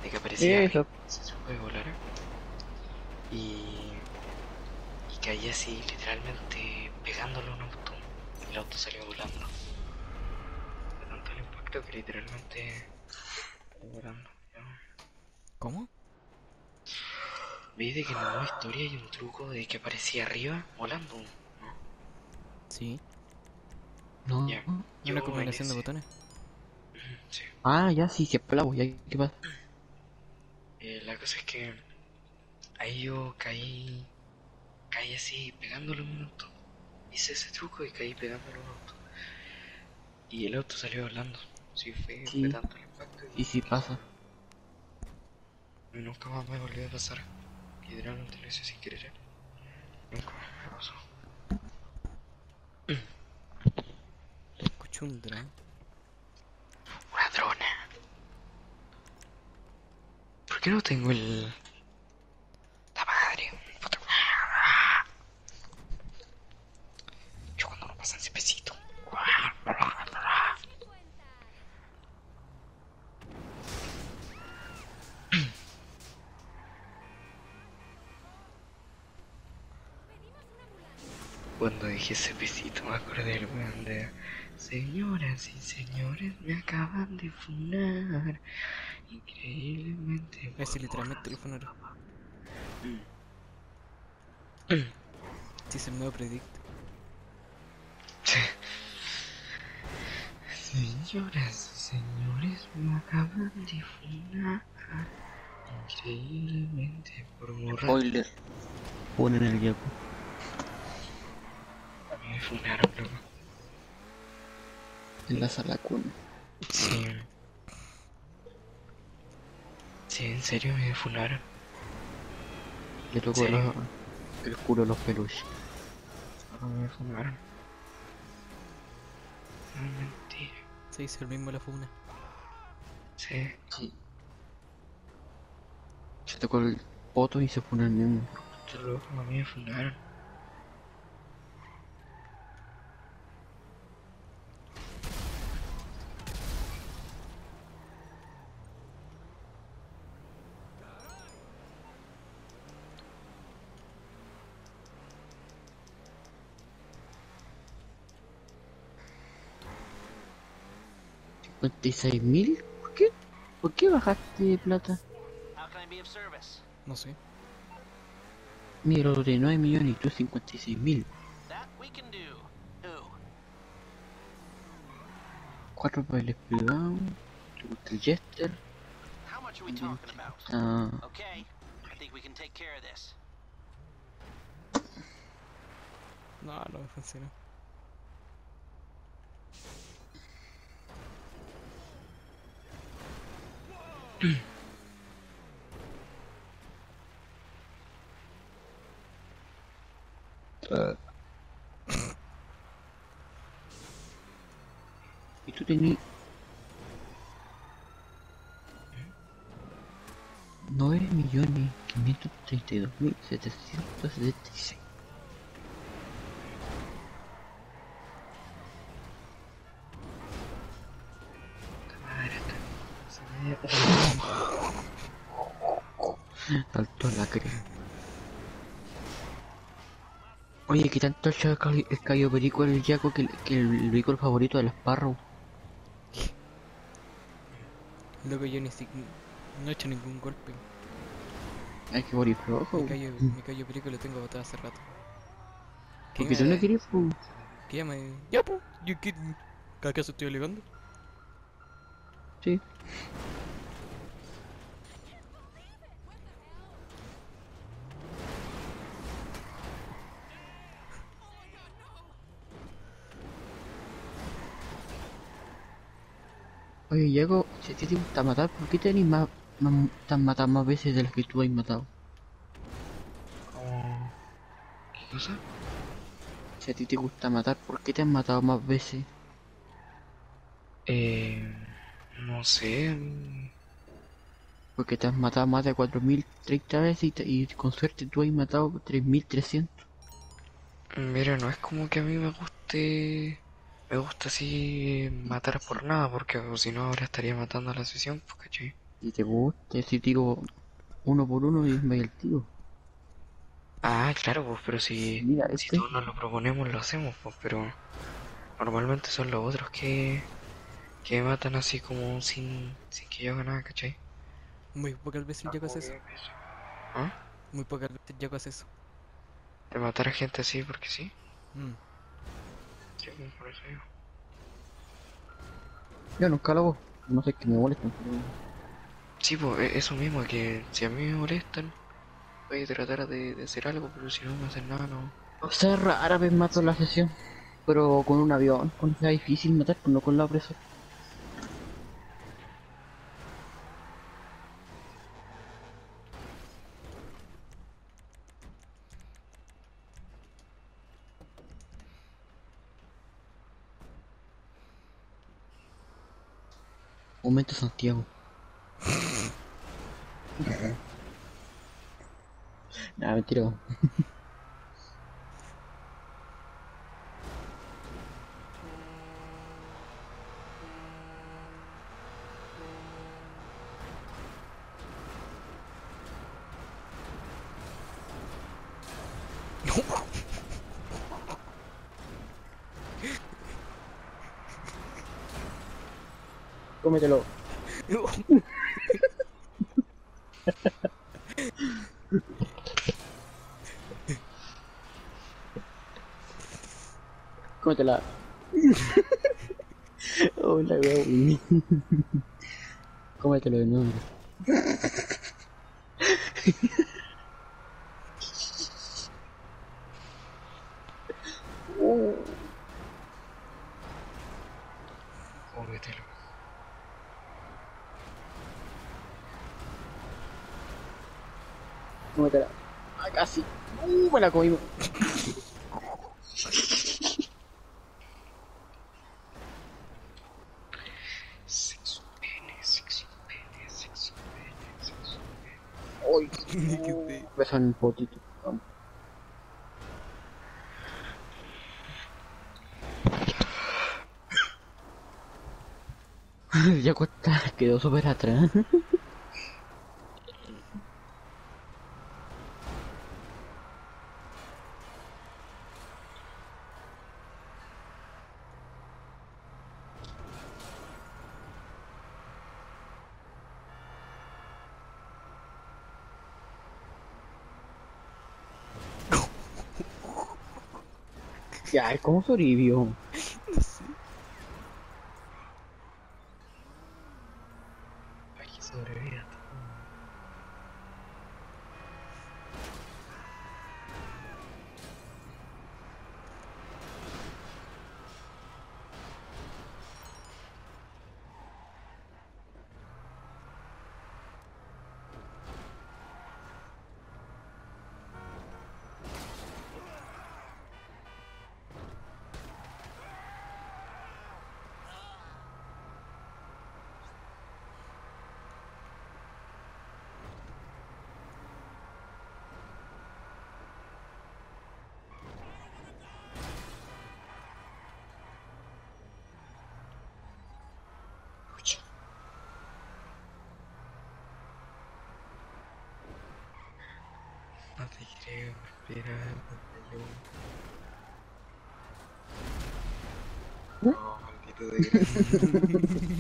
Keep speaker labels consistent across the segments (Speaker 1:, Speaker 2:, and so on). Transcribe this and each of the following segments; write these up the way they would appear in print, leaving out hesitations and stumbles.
Speaker 1: de que aparecía arriba,
Speaker 2: Eso.
Speaker 1: se puede volar, y, y caí así literalmente pegándole a un auto. El auto salió volando. Fue tanto el impacto que literalmente salió volando.
Speaker 3: ¿Cómo?
Speaker 1: Vi de que en la nueva historia hay un truco de que aparecía arriba volando, ¿no?
Speaker 3: Sí.
Speaker 1: Ya,
Speaker 2: No.
Speaker 3: Una
Speaker 1: yo en
Speaker 3: combinación de
Speaker 1: ese...
Speaker 3: botones.
Speaker 1: Sí.
Speaker 2: Ah, ya sí, se plavo, ya, ¿qué pasa?
Speaker 1: La cosa es que ahí yo caí así pegándole a un auto. Hice ese truco y caí pegándole a un auto. Y el auto salió volando. Sí, fue
Speaker 2: Sí,
Speaker 1: tanto el impacto
Speaker 2: sí
Speaker 1: que
Speaker 2: pasa.
Speaker 1: nunca más me volvió a pasar. Literalmente lo hice sin querer. Nunca más me pasó.
Speaker 3: Escucho un dron.
Speaker 1: Una drona. ¿Por qué no tengo el... la madre? Puta. Yo cuando no pasan ese pesito. Cuando dije ese pesito me acordé del weón de... Señoras y señores, me acaban de funar. Increíblemente
Speaker 3: Es
Speaker 1: por
Speaker 3: literalmente el
Speaker 1: morras.
Speaker 3: funeral.
Speaker 1: Mm.
Speaker 3: Sí, es el nuevo Predict.
Speaker 1: Señoras y señores, me acaban de funar. Increíblemente por morras.
Speaker 2: Spoiler. Ponen el Yaku.
Speaker 1: A mí me funaron, loco.
Speaker 2: En la sala cuna.
Speaker 1: Sí. Sí, en serio me funaron.
Speaker 2: Le
Speaker 1: En
Speaker 2: tocó
Speaker 1: serio.
Speaker 2: el culo a los peluches.
Speaker 1: A mí me funaron. No es mentira.
Speaker 3: Se dice el mismo la funa.
Speaker 1: Sí.
Speaker 2: Sí. Se tocó el poto y se pone el mismo.
Speaker 1: Estos locos a mí me funaron.
Speaker 2: ¿56.000? ¿Por qué? ¿Por qué bajaste de plata?
Speaker 4: How can I be of service?
Speaker 3: No sé.
Speaker 2: Mira, lo de 9 millones y tú 56.000.
Speaker 4: That we can do. Who?
Speaker 2: 4 bailes privados. Te gusta el Jester.
Speaker 4: How much are we talking about?
Speaker 2: Ah,
Speaker 4: Okay, I think we can take care of this.
Speaker 3: No, no me funcionó.
Speaker 2: y tú tenías 9.532.776.
Speaker 1: Madre, se me...
Speaker 2: Saltó la crema. Oye, ¿qué tanto el Cayo Perico el Yaco que el vehículo favorito de los Sparrow?
Speaker 3: Loco, yo ni siquiera... No he hecho ningún golpe.
Speaker 2: Hay que morir flojo.
Speaker 3: Mi callo perico lo tengo botado hace rato.
Speaker 2: Porque tú no querías, pues.
Speaker 3: ¿Qué llama? Ya, pues. Yo qué... ¿Acaso estoy alegando?
Speaker 2: Sí. Oye, Yaco, si a ti te gusta matar, ¿por qué te te has matado más veces de las que tú has matado?
Speaker 1: Oh, ¿qué cosa?
Speaker 2: Si a ti te gusta matar, ¿por qué te has matado más veces?
Speaker 1: Eh... No sé.
Speaker 2: Porque te has matado más de 4.030 veces y con suerte tú has matado 3.300.
Speaker 1: Mira, no es como que a mí me gusta así matar por nada, porque o si no ahora estaría matando a la sesión, pues caché.
Speaker 2: Y te gusta, si tiro uno por uno y me el tiro.
Speaker 1: Ah, claro, pues, pero
Speaker 2: Mira,
Speaker 1: si
Speaker 2: este.
Speaker 1: todos nos lo proponemos, lo hacemos, pues, pero normalmente son los otros que me matan así como sin que yo haga nada, ¿cachai?
Speaker 3: Muy pocas veces
Speaker 1: No,
Speaker 3: llego a
Speaker 1: como
Speaker 3: hacer eso.
Speaker 1: que ¿ah?
Speaker 3: Muy pocas veces llego a hacer eso.
Speaker 1: De matar a gente así porque sí.
Speaker 3: Mm.
Speaker 1: Sí, pues, por eso digo.
Speaker 2: Yo nunca lo hago. No sé qué me molestan.
Speaker 1: Sí, pues, eso mismo, que si a mí me molestan, voy a tratar de hacer algo, pero si no me hacen nada, no.
Speaker 2: O sea, rara vez mato la sesión. Pero con un avión, cuando sea difícil matar, pues no con la opresor. Momento Santiago. Nada, mentira. Cómetelo. Cómetela. Oh, la wea, wey. Cómetelo de nuevo.
Speaker 1: Cómetelo.
Speaker 2: Cómetela. Ah, casi. Me la comí.
Speaker 1: Sexo pene, sexo pene, sexo pene, sexo pene.
Speaker 2: Uy.
Speaker 3: Qué feo.
Speaker 2: Besan un potito. Vamos. Ya cuesta, quedó súper atrás. Ya, ¿cómo sobrevivió?
Speaker 3: No sé.
Speaker 1: Para que sobreviva todo. Pucha. No te creo, espera, yo. No, maldito desgraciado.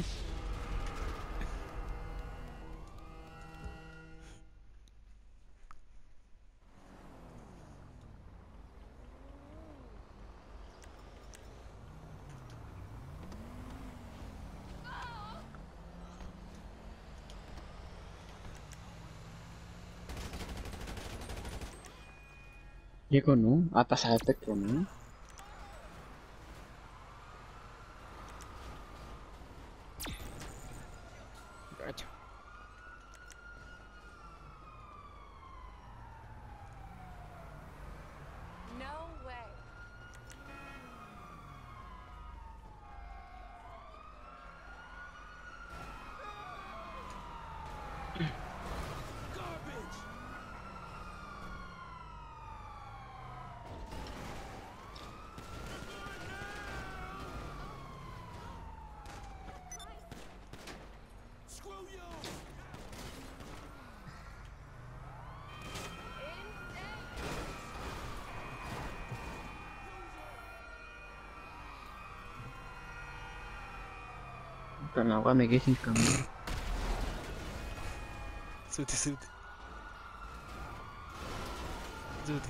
Speaker 2: Llegó, ¿no? A pasar el espectro, ¿no?
Speaker 3: Gacho.
Speaker 5: No way.
Speaker 2: Puta la weá, me quedé sin camino.
Speaker 3: Súbete, súbete. Súbete.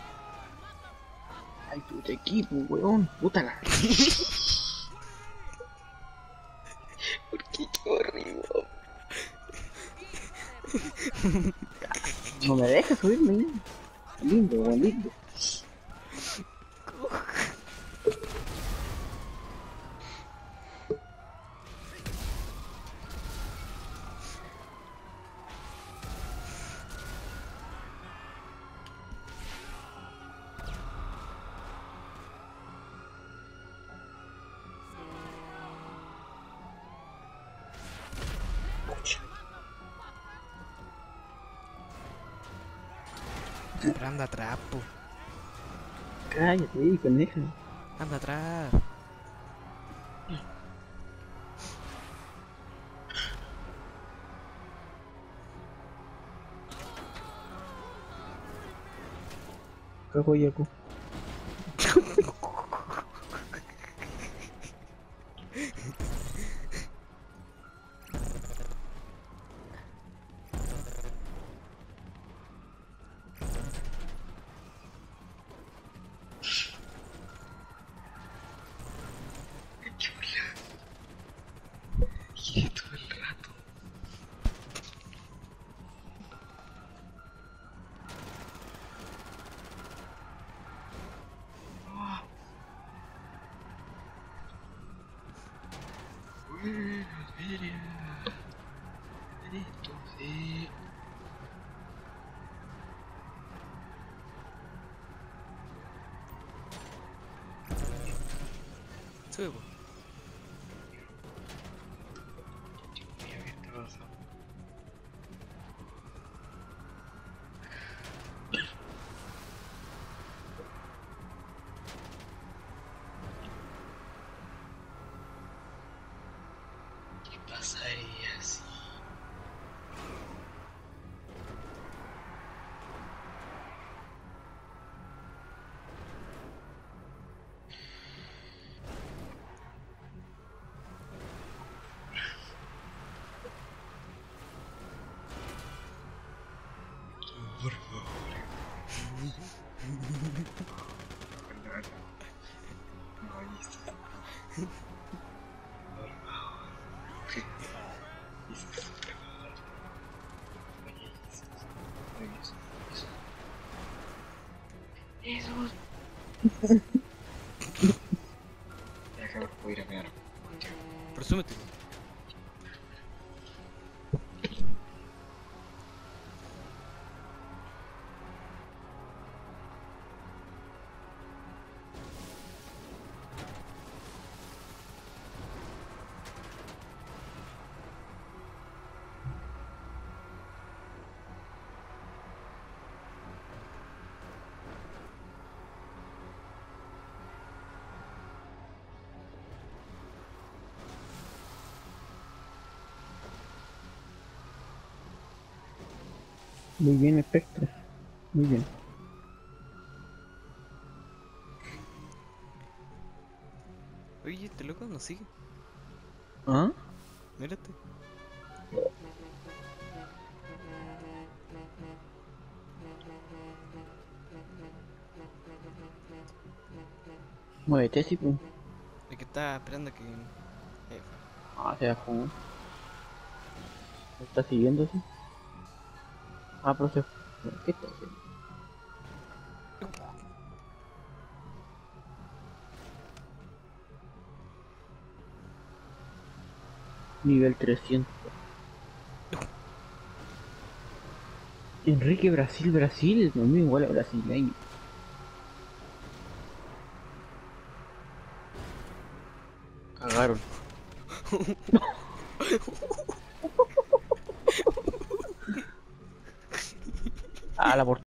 Speaker 2: Ay, puta equipo, weón. Puta la. ¿Por qué arriba? No me deja subirme. Lindo, weón, lindo.
Speaker 3: Pero anda atrás, po.
Speaker 2: Cállate, coneja.
Speaker 3: Anda atrás.
Speaker 2: Cago Yaku.
Speaker 1: Y todo el rato. Buenos días. Esto sí.
Speaker 3: Sube, po.
Speaker 1: Mira, ¿qué está pasando? ¿Qué pasaría si... Por favor. No, no, listo. Por favor. Listo, por favor. Oye, listo. Oye, eso. Ya que voy a ir a mear.
Speaker 3: Pero súbete.
Speaker 2: Muy bien, Spectre. Muy bien.
Speaker 3: Oye, este loco no sigue.
Speaker 2: ¿Ah?
Speaker 3: Mírate.
Speaker 2: Muévete, sí, pues.
Speaker 3: Es que está esperando que.
Speaker 2: Ah, se bajó. ¿Me está siguiendo, sí? Ah, pero se... ¿Qué está haciendo? Nivel 300. Enrique Brasil, Brasil. No me igual a brasileño. Cagaron. Ah, la